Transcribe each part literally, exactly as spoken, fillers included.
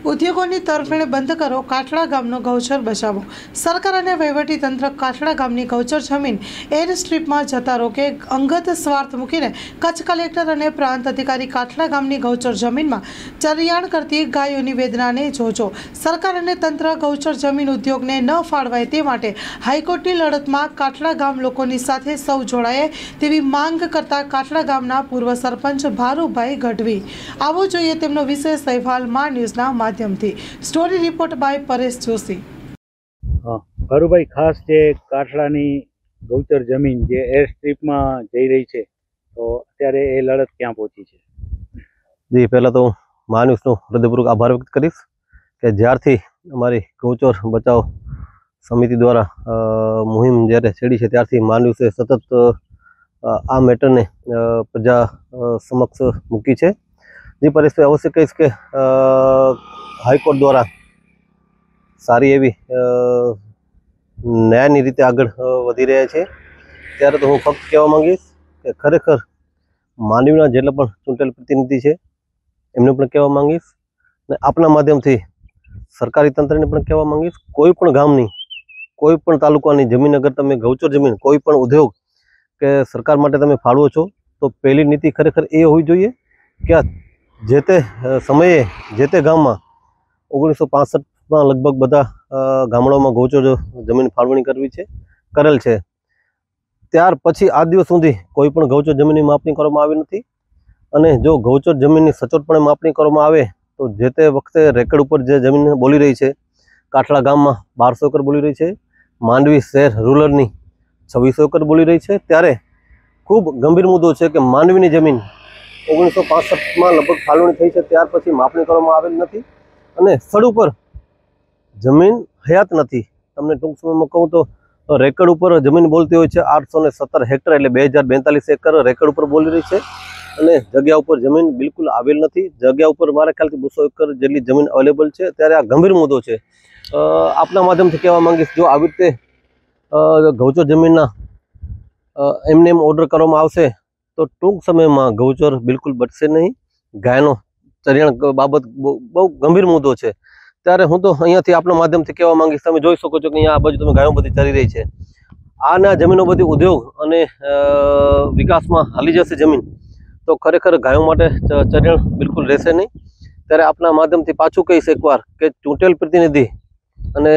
ઉદ્યોગોની તરફેણ બંધ કરો, કાઠડા ગામનો ગૌચર બચાવો। સરકાર અને વહીવટીતંત્ર કાઠડા ગામની ગૌચર જમીન એર સ્ટ્રીપમાં જતા રોકે અંગત સ્વાર્થ મૂકીને કચ્છ કલેક્ટર અને પ્રાંત અધિકારી કાઠડા ગામની ગૌચર જમીનમાં ચરિયાણ કરતી ગાયોની વેદનાને જોજો। સરકાર અને તંત્ર ગૌચર જમીન ઉદ્યોગને ન ફાળવાય તે માટે હાઈકોર્ટની લડતમાં કાઠડા ગામ લોકોની સાથે સૌ જોડાય તેવી માંગ કરતા કાઠડા ગામના પૂર્વ સરપંચ ભારુભાઈ ગઢવી। આવો જોઈએ તેમનો વિશેષ અહેવાલ માં ન્યૂઝના માધ્યમથી। Story report by Paresh Joshi. હા ભારુભાઈ, ખાસ જે કાઠડાની ગૌચર જમીન જે એર સ્ટ્રીપમાં જઈ રહી છે, તો અત્યારે એ લડત ક્યાં પહોંચી છે? જી, પહેલાં તો માનુસનો હૃદયપૂર્વક આભાર વ્યક્ત કરીશ કે જ્યારથી અમારી ગૌચર બચાવ સમિતિ દ્વારા મુહિમ જ્યારે છેડી છે ત્યારથી માનુસે સતત આ મેટરને પ્રજા સમક્ષ મૂકી છે। જી પરેશભાઈ, અવશ્ય કહીશ કે હાઈકોર્ટ દ્વારા સારી એવી ન્યાયની રીતે આગળ વધી રહ્યા છે, ત્યારે તો હું ફક્ત કહેવા માંગીશ કે ખરેખર માનવીના જેટલા પણ ચૂંટેલ પ્રતિનિધિ છે એમને પણ કહેવા માંગીશ અને આપના માધ્યમથી સરકારી તંત્રને પણ કહેવા માંગીશ, કોઈ પણ ગામની કોઈ પણ તાલુકાની જમીન અગર તમે ગૌચર જમીન કોઈ પણ ઉદ્યોગ કે સરકાર માટે તમે ફાળવો છો તો પહેલી નીતિ ખરેખર એ હોવી જોઈએ કે જે તે સમયે જે તે ગામમાં ઓગણીસો પાસઠમાં લગભગ બધા ગામડાઓમાં ગૌચર જમીન ફાળવણી કરવી છે કરેલ છે। ત્યાર પછી આજ દિવસ સુધી કોઈ પણ ગૌચર જમીનની માપણી કરવામાં આવી નથી અને જો ગૌચર જમીનની સચોટપણે માપણી કરવામાં આવે તો જે તે વખતે રેકર્ડ ઉપર જે જમીન બોલી રહી છે, કાઠડા ગામમાં બારસો એકર બોલી રહી છે, માંડવી શહેર રૂરલની છવ્વીસો એકર બોલી રહી છે, ત્યારે ખૂબ ગંભીર મુદ્દો છે કે માંડવીની જમીન ઓગણીસો પાસઠમાં લગભગ ફાળવણી થઈ છે, ત્યાર પછી માપણી કરવામાં આવેલ નથી અને સ્થળ ઉપર જમીન હયાત નથી। તમને ટૂંક સમયમાં કહું તો રેકર્ડ ઉપર જમીન બોલતી હોય છે આઠસો ને સત્તર હેક્ટર એટલે બે હજાર બેતાલીસ એકર રેકર્ડ ઉપર બોલી રહી છે અને જગ્યા ઉપર જમીન બિલકુલ આવેલ નથી। જગ્યા ઉપર મારા ખ્યાલથી બસો એકર જેટલી જમીન અવેલેબલ છે, ત્યારે આ ગંભીર મુદ્દો છે। આપના માધ્યમથી કહેવા માંગીશ, જો આવી રીતે ગૌચર જમીનના એમને એમ ઓર્ડર કરવામાં આવશે તો ટૂંક સમયમાં ગૌચર બિલકુલ બચશે નહીં। ગાયનો ચરિયાણ બાબત બહુ ગંભીર મુદ્દો છે, ત્યારે હું તો અહીંયાથી આપણા માધ્યમથી કહેવા માંગીશ, તમે જોઈ શકો છો કે અહીંયા આ બાજુ તમે ગાયો બધી ચરી રહી છે, આના જમીનો બધી ઉદ્યોગ અને વિકાસમાં હાલી જશે જમીન તો ખરેખર ગાયો માટે ચરિયાણ બિલકુલ રહેશે નહીં। ત્યારે આપણા માધ્યમથી પાછું કહીશ એકવાર કે ચૂંટેલ પ્રતિનિધિ અને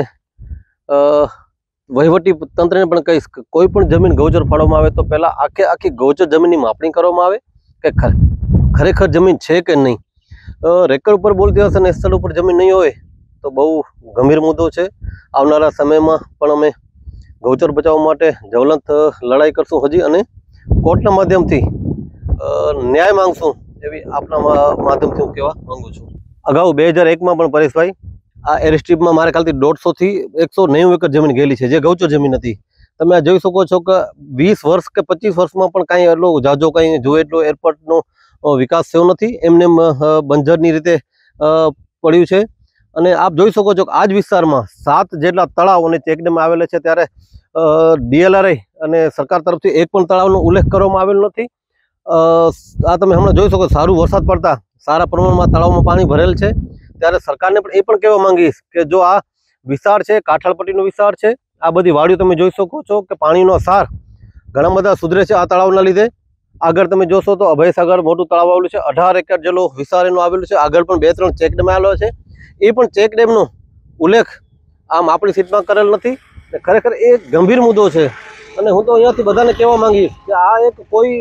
વહીવટી તંત્રને પણ કહીશ કે કોઈ પણ જમીન ગૌચર ફાળવવામાં આવે તો પહેલાં આખે આખી ગૌચર જમીનની માપણી કરવામાં આવે કે ખરેખર જમીન છે કે નહીં। રેકર્ડ ઉપર બોલતી હશે ને સ્થળ ઉપર જમીન નહીં હોય તો બહુ ગંભીર મુદ્દો છે। આવનારા સમયમાં પણ અમે ગૌચર બચાવવા માટે જ્વલંત લડાઈ કરશું હજી અને કોર્ટના માધ્યમથી ન્યાય માંગશું એવી આપના માધ્યમથી હું કહેવા માંગુ છું। અગાઉ બે હજાર એકમાં પણ પરેશભાઈ આ એર સ્ટ્રીપમાં મારા ખ્યાલથી દોઢસોથી એકસો નેવું એકર જમીન ગયેલી છે, જે ગૌચર જમીન હતી। તમે આ જોઈ શકો છો કે વીસ વર્ષ કે પચીસ વર્ષમાં પણ કાંઈ એટલો જાજો કાંઈ જોઈએ એટલો એરપોર્ટનો વિકાસ થયો નથી, એમને બંજરની રીતે પડ્યું છે। અને આપ જોઈ શકો છો કે આ જ વિસ્તારમાં સાત જેટલા તળાવ અને ચેકડેમ આવેલા છે, ત્યારે ડીએલઆરઆઈ અને સરકાર તરફથી એક પણ તળાવનો ઉલ્લેખ કરવામાં આવેલો નથી। આ તમે હમણાં જોઈ શકો, સારું વરસાદ પડતા સારા પ્રમાણમાં તળાવમાં પાણી ભરેલ છે, ત્યારે સરકારને પણ એ પણ કહેવા માંગીશ કે જો આ વિસ્તાર છે કાઠાળપટ્ટીનો વિસ્તાર છે, આ બધી વાડીઓ તમે જોઈ શકો છો કે પાણીનો સાર ઘણા બધા સુધરે છે આ તળાવના લીધે। આગળ તમે જોશો તો અભયસાગર મોટું તળાવ આવેલું છે, અઢાર એકર જેટલો વિસ્તાર એનો આવેલું છે, આગળ પણ બે ત્રણ ચેકડેમ આવેલો છે, એ પણ ચેકડેમનો ઉલ્લેખ આમ આપણી સીટમાં કરેલ નથી। ખરેખર એ ગંભીર મુદ્દો છે અને હું તો અહીંયાથી બધાને કહેવા માંગીશ કે આ એક કોઈ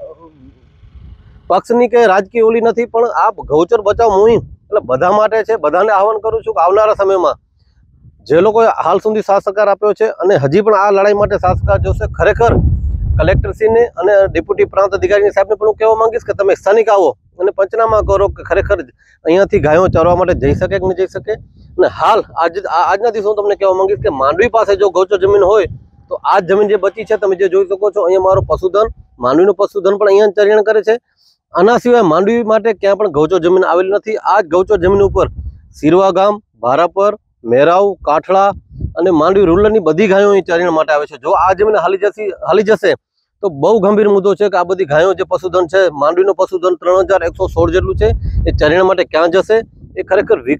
પક્ષની કે રાજકીય ઓલી નથી, પણ આ ગૌચર બચાવ મુહિમ એટલે બધા માટે છે। બધાને આહવાન કરું છું કે આવનારા સમયમાં જે લોકોએ હાલ સુધી સાથ સહકાર આપ્યો છે અને હજી પણ આ લડાઈ માટે સાથ સહકાર જોશે, ખરેખર કલેક્ટરશ્રીને અને ડેપ્યુટી પ્રાંત અધિકારી સાહેબને પણ હું કહેવા માંગીશ કે તમે સ્થાનિક આવો અને પંચનામા કરો કે ખરેખર અહીંયાથી ગાયો ચરવા માટે જઈ શકે કે નહીં જઈ શકે। અને હાલ આજ આજના દિવસે હું તમને કહેવા માંગીશ કે માંડવી પાસે જો ગૌચર જમીન હોય તો આ જમીન જે બચી છે તમે જે જોઈ શકો છો, અહીંયા મારું પશુધન માંડવીનું પશુધન પણ અહીંયા ચરિયાણ કરે છે। આના સિવાય માંડવી માટે ક્યાં પણ ગૌચર જમીન આવેલી નથી। આ જ ગૌચર જમીન ઉપર સિરવા ગામ, ભારાપર, મેરાવ, કાઠડા અને માંડવી રૂરલની બધી ગાયો અહીં ચરિયાણ માટે આવે છે। જો આ જમીન હાલી જશે હાલી જશે તો બહુ ગંભીર મુદ્દો છે કે આ બધી ગાયો જે પશુધન છે, માંડવીનું પશુધન ત્રણ હજાર એકસો સોળ જેટલું છે, એ ચરિયાણ માટે ક્યાં જશે એ ખરેખર વિકટ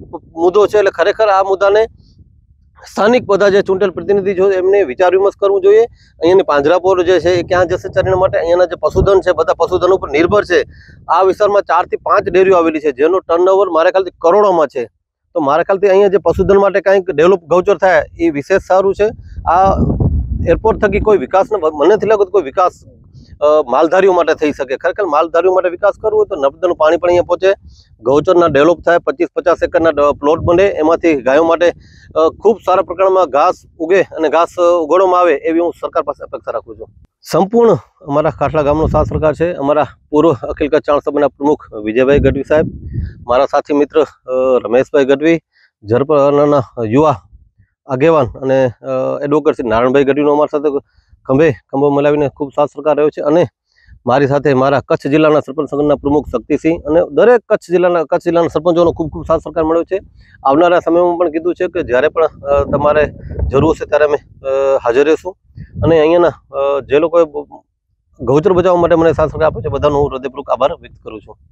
મુદ્દો છે, એટલે ખરેખર આ મુદ્દાને સ્થાનિક બધા જે ચૂંટેલ પ્રતિનિધિ છે એમને વિચાર વિમર્શ કરવું જોઈએ. અહીંયાની પાંજરાપોર જે છે એ ક્યાં જશે ચરણ માટે? અહીંયાના જે પશુધન છે બધા પશુધન ઉપર નિર્ભર છે. આ વિસ્તારમાં ચાર થી પાંચ ડેરીઓ આવેલી છે જેનો ટર્નઓવર મારા ખ્યાલથી કરોડોમાં છે. તો મારા ખ્યાલથી અહીંયા જે પશુધન માટે કંઈક ડેવલપ ગૌચર થાય એ વિશેષ સારું છે. આ એરપોર્ટ થકી કોઈ વિકાસ મને નથી લાગતું કોઈ વિકાસ માલધારીઓ માટે થઈ શકે. ખરેખર માલધારીઓ માટે વિકાસ કરવો હોય તો નર્મદાનું પાણી પણ અહીંયા પહોંચે, ગૌચરના ડેવલપ થાય, પચીસ પચાસ એકરના પ્લોટ બને, એમાંથી ગાયો માટે ખૂબ સારા પ્રકારમાં ઘાસ ઉગે અને ઘાસ ઉગાડવામાં આવે એવી હું સરકાર પાસે અપેક્ષા રાખું છું. સંપૂર્ણ અમારા ખાટલા ગામનો સાથ સરકાર છે. અમારા પૂર્વ અખિલ કચ્છ ચાણ સભાના પ્રમુખ વિજયભાઈ ગઢવી સાહેબ, મારા સાથી મિત્ર રમેશભાઈ ગઢવી, ઝરપરના યુવા આગેવાન અને એડવોકેટ શ્રી નારાયણભાઈ ગઢવીનો અમારા સાથે ખંભે ખંભો મિલાવીને ખૂબ સાથ સરકાર રહ્યો છે. અને મારી સાથે મારા કચ્છ જિલ્લાના સરપંચ સંઘના પ્રમુખ શક્તિસિંહ અને દરેક કચ્છ જિલ્લાના કચ્છ જિલ્લાના સરપંચોનો ખૂબ ખૂબ સાથ સરકાર મળ્યો છે. આવનારા સમયમાં પણ કીધું છે કે જ્યારે પણ તમારે જરૂર હશે ત્યારે અમે હાજર રહીશું. અને અહીંયાના જે લોકોએ ગૌચર બચાવવા માટે મને સાથ સરકાર આપે છે બધાનો હું હૃદયપૂર્વક આભાર વ્યક્ત કરું છું.